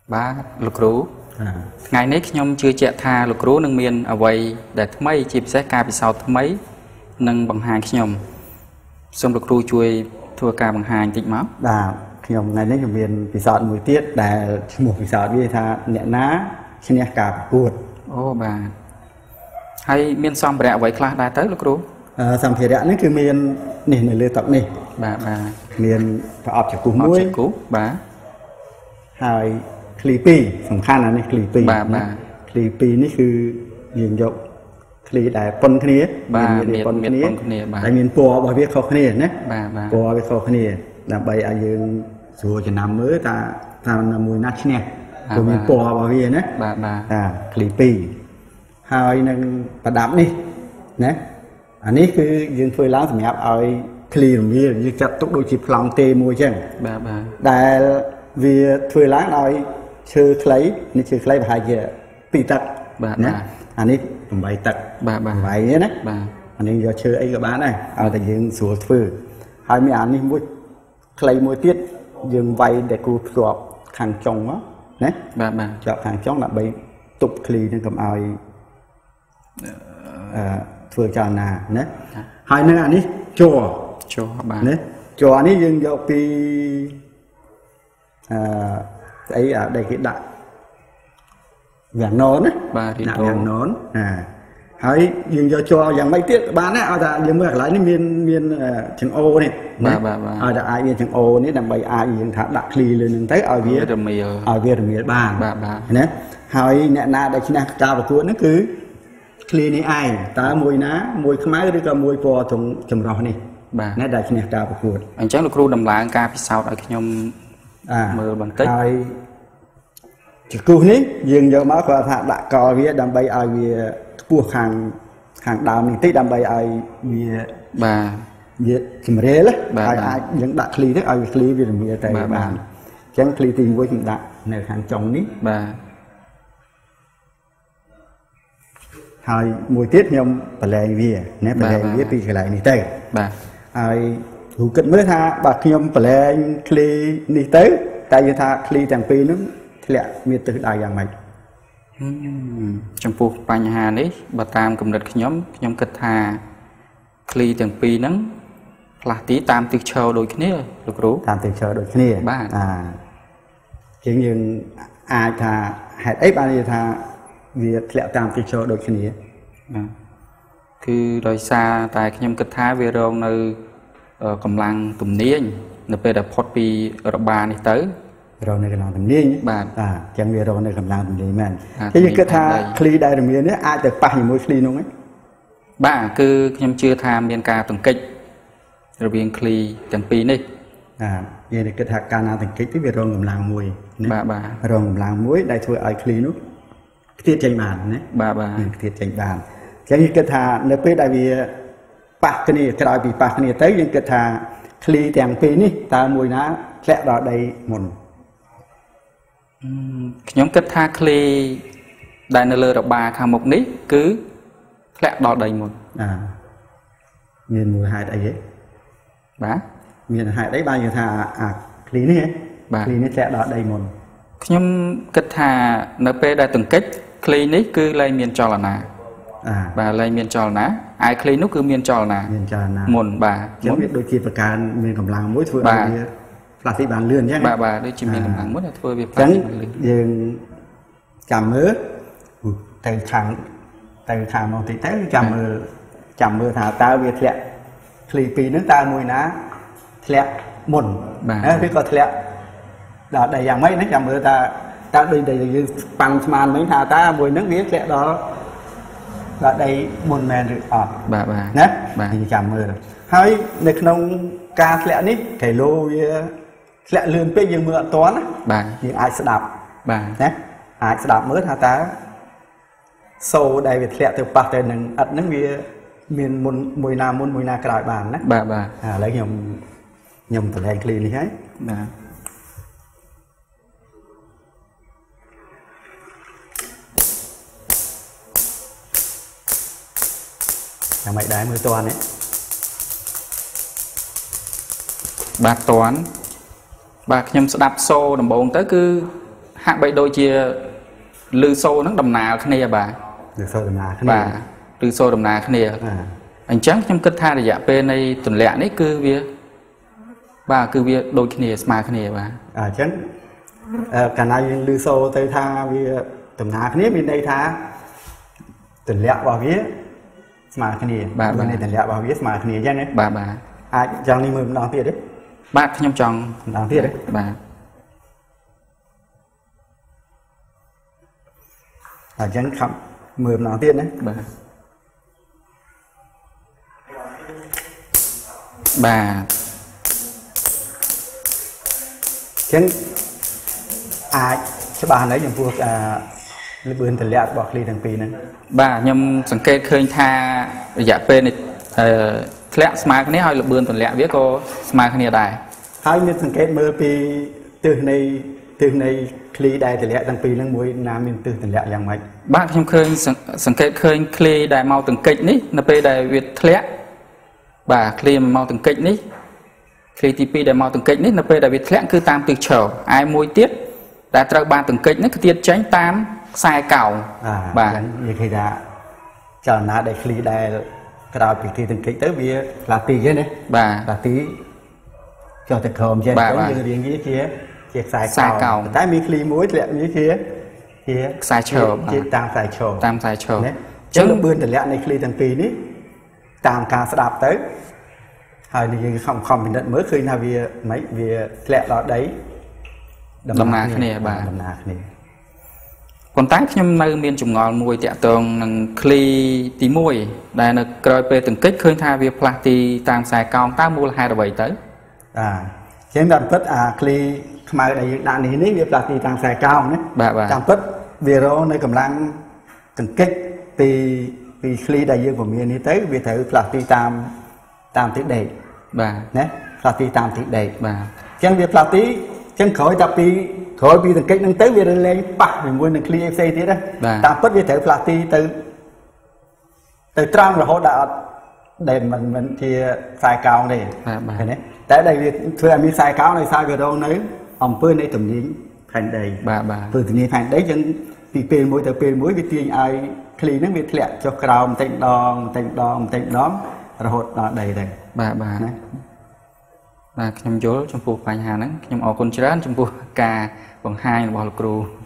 ba lục rú ngày nấy nhom chưa chạy tha lục rú nâng miền ở vậy để mấy chịp sẽ ca bị sao mấy nâng bằng hai nhom xong lục rú chui thua ca bằng hai tịnh máu và nhom ngày nấy nhom miền bị sao mùi tiết để một bị sao đi tha nhẹ ná xin nhẹ cả buồn ô bà hay miền xong bẹo vậy khá đã tới lục rú xong thì đã cứ miền này này lừa tập này bà miền phải ọp cho cú muối bà hai clippyสำคัญนะนี่ clippy clippy นี่คือยิงยก clip ได้ปนគ្នាមានปนគ្នាតែមានពណ៌របស់វាខុសគ្នាណាពណ៌វាខុសគ្នាដើម្បីឲ្យយើងស្រួលចំណាំមើលថាមួយណាឈ្នះព្រោះមានពណ៌របស់វាណាclippy ហើយនឹងប្រដាប់នេះណាអានេះគឺយើងធ្វើឡើងសម្រាប់ឲ្យ clip រងាយើងចាត់ទុកដូចជាប្លង់ទេមួយចឹងដែលវាធ្វើឡើងដោយឈើខ្លីនេះឈើខ្លីប្រហែលជា2ទឹកណាអានេះ8ទឹក8នេះណាអានេះយកឈើអីក៏បានដែរឲ្យតែយើងស្រួលធ្វើហើយមានអានេះមួយខ្លីមួយទៀតយើងវាយដែលគូភ្ជាប់ខាងចុងណាជាប់ខាងចុងដើម្បីទប់ឃ្លីនឹងកុំឲ្យធ្វើចលនាណាហើយនៅអានេះជ័របាទណាជ័រនេះយើងយកពីស្អីដែលគេដាក់វាំងននណាដាក់វាំងននហើយយើងយកជ័រយ៉ាងម៉េចទៀតបានណាឲ្យតែយើងមើលកន្លែងនេះមានចង្អូនេះឲ្យតែអាចមានចង្អូនេះដើម្បីអាចយើងថាដាក់ឃ្លីលើនឹងទៅឲ្យវារមៀលបានណាហើយអ្នកណាដែលឈ្នះការប្រកួតហ្នឹងគឺឃ្លីនេះឯងតើមួយណាមួយខ្មៅឬក៏មួយពណ៌ចម្រុះនេះណាដែលឈ្នះការប្រកួតអញ្ចឹងលោកគ្រូដំឡើងការពិសោធន៍ឲ្យខ្ញុំមើលបន្តិចហើយចង្កឹះនេះយើងយកមកគាត់ថាដាក់កលវាដើម្បីឲ្យវាខ្ពស់ខាងដើមនេះតិចដើម្បីឲ្យវាជំរាលហើយអាចយើងដាក់ឃ្លីទៅឲ្យវាឃ្លីវារមៀលទៅបានអញ្ចឹងឃ្លីទី1ខ្ញុំដាក់នៅខាងចុងនេះហើយមួយទៀតខ្ញុំបលែងវាណាបលែងវាពីកន្លែងនេះទៅហើយគ្រូគិតមើលថាបើខ្ញុំបលែងឃ្លីនេះទៅតែយើងថាឃ្លីទាំងពីរហ្នឹងធ្លាក់មានទិសដៅយ៉ាងម៉េចចំពោះបញ្ហានេះបើតាមគំនិតខ្ញុំគិតថាឃ្លីទាំងពីរហ្នឹងផ្លាស់ទីតាមទិសឈរដូចគ្នាលោកគ្រូតាមទិសឈរដូចគ្នាបាទយើងអាចថាហេតុអីបាននិយាយថាវាធ្លាក់តាមទិសឈរដូចគ្នាគឺដោយសារតែខ្ញុំគិតថាវារងនៅកម្លាំងទំនាញនៅពេលដែលផុតពីរបានេះទៅរងនៅកម្លាំងទំនាញបាទអញ្ចឹងវារងនៅកម្លាំងទំនាញមែនគេគិតថាឃ្លីដែលរមៀលនេះអាចទៅប៉ះជាមួយឃ្លីនោះហ្នឹងបាទគឺខ្ញុំជឿថាមានការទង្គិចរវាងឃ្លីទាំងពីរនេះយើងគិតថាការណាទង្គិចទៅវារងកម្លាំងមួយបាទរងកម្លាំងមួយដែលធ្វើឲ្យឃ្លីនោះខ្ទាតចេញបានណាបាទខ្ទាតចេញបានអញ្ចឹងយើងគិតថានៅពេលដែលវាប៉ះគ្នាក្រោយពីប៉ះគ្នាទៅយើងគិតថាឃ្លីទាំងពីរនេះតើមួយណាធ្លាក់ដល់ដីមុនខ្ញុំគិតថាឃ្លីដែលនៅលើរបាខាងមុខនេះគឺធ្លាក់ដល់ដីមុនមានមួយហេតុអីទេបាទមានហេតុអីបានយើងថាអាឃ្លីនេះឃ្លីនេះធ្លាក់ដល់ដីមុនខ្ញុំគិតថានៅពេលដែលទង្គិចឃ្លីនេះគឺលែងមានចលនាបាទលែងមានចលនាឯឃ្លីនោះគឺមានចលនាមុនបាទចឹងវាដូចជាប្រការមានកម្លាំងមួយធ្វើឲ្យវាផ្លាស់ទីបានលឿនអញ្ចឹងបាទដូចជាមានកម្លាំងមួយធ្វើវាផ្លាស់ទីបានលឿនយើងចាំមើលទៅខាងនោះតិចទៅចាំមើលថាតើវាធ្លាក់ឃ្លីពីរហ្នឹងតើមួយណាធ្លាក់មុនឬក៏ធ្លាក់ដល់ដីយ៉ាងម៉េចណាចាំមើលតើដូចដែលយើងប៉ាន់ស្មានមិញថាតើមួយហ្នឹងវាធ្លាក់ដល់ដីមុនមែនឬអត់បាទណាយើងចាំមើលហើយនៅក្នុងការធ្លាក់នេះគីឡូវាធ្លាក់លឿនពេកយើងមើលអត់ទាន់ណាបាទយើងអាចស្ដាប់បាទណាអាចស្ដាប់មើលថាតើសូដែលវាធ្លាក់ទៅប៉ះទៅនឹងឥដ្ឋហ្នឹងវាមានមុនមួយណាមុនមួយណាក្រោយបានណាបាទឥឡូវខ្ញុំបលែងឃ្លីនេះហើយបាទយ៉ាងម៉េចដែរមើលតន់នេះបាទតន់បាទខ្ញុំស្ដាប់សូដំបូងទៅគឺ hạ bậy đôi chia lư xô nó đầm nà khné bà lư xô đầm nà khné bà lư xô đầm nà khné anh chắc trong kết tha để dạ bên này tuần lệ đấy cứ việc bà cứ việc đôi khné mà khné bà chắc cả này lư xô tây tha vì đầm nà khné bên đây tha tuần lệ vào viết mà khné bà bên này tuần lệ vào viết mà khné chứ đấy bà chẳng đi mười đón tiền đấy bác nhom chồng đón tiền đấy bà chẳng khăm mười đón tiền đấy bà chẳng cho bà lấy những cuộc bươn tuần lệ bỏ ly thằng pì nữa bà nhomสังเกตเคยทาdạ bên nàyแลกสมาร์ทนี่ให้ระเบิดตัวแหลกเวียก็สมาร์ทนี่ได้ให้มีสังเกตเมื่อปีตื่นในคลีได้แต่แหลกตั้งปีนั่งมวยน้ำมีตื่นแต่แหลกอย่างไรบ้านខ្ញុំเคยสังเกตเคยคลีได้เมาตึงกิจนี่ในปีได้เวียแหลกบ่าคลีเมาตึงกิจนี่คลีที่ปีได้เมาตึงกิจนี่ในปีได้เวียแหลกคือตามตึกเฉาไอ้มวยเตี้ยแต่ตราบ้านตึงกิจนี่คือเตี้ยใช้ตามสายเก่าบ่าอย่างที่จะเจ้าหน้าได้คลีได้กระดาษปีที่ถึงคิดtới bia là tì chứ đấy là tí cho thực hồn chứ đấy như riêng cái kia chiếc xài cầu tại mi kli muối lẹ như kia xài chờ tam xài chờ chứ lúc bươn từ lẹ này kli thằng tì ní tam ca sẽ đạp tớiហើយនិយាយខំពិនិត្យមើលឃើញថាវាមិនវាធ្លាក់ដល់ដីដំណើរគ្នាបាទដំណើរគ្នាប៉ុន្តែខ្ញុំនៅមានចម្ងល់មួយតាក់ទងនឹងคลีទី1ដែលនៅក្រោយពេលទាំងកិច្ចឃើញថាវាផ្លាស់ទីតាមខ្សែកោងតើមូលហេតុអ្វីទៅជាងតាមពិតคลีខ្មៅដែលយើងដាក់នេះវាផ្លាស់ទីតាមខ្សែកោងណាតាមពិតវារងនៅកម្លាំងទាំងកិច្ចពីคลีដែលយើងពមៀននេះទៅវាត្រូវផ្លាស់ទីតាមទិសដេកបាទណាផ្លាស់ទីតាមទិសដេកបាទអញ្ចឹងវាផ្លាស់ទីចឹងក្រោយតែពីទាំងកិច្ចនឹងទៅវាលែងប៉ះជាមួយនឹង clear FC ទៀតណាតាមពិតវាត្រូវផ្លាស់ទីទៅត្រង់រហូតដល់អត់ដែលមិនជាខ្សែកោងទេឃើញទេតែដែលវាធ្វើឲ្យមានខ្សែកោងដោយសារវារងនៅអំពើនៃទំនាញផែនដីព្រោះទំនាញផែនដីចឹងពីពេលមួយទៅពេលមួយវាទាញឲ្យ clear ហ្នឹងវាធ្លាក់ចុះក្រោមបន្តិចម្ដងរហូតដល់ដីដែរបាទខ្ញុំយល់ចំពោះបញ្ហាហ្នឹងខ្ញុំអរគុណច្រើនចំពោះការបង្ហាញរបស់លោកគ្រូ